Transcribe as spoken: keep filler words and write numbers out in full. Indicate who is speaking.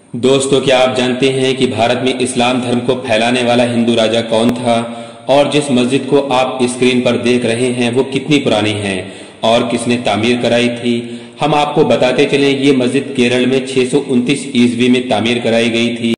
Speaker 1: दोस्तों, क्या आप जानते हैं कि भारत में इस्लाम धर्म को फैलाने वाला हिंदू राजा कौन था और जिस मस्जिद को आप स्क्रीन पर देख रहे हैं वो कितनी पुरानी है और किसने तामीर कराई थी। हम आपको बताते चलें, ये मस्जिद केरल में छह सौ उनतीस ईस्वी में तामीर कराई गई थी।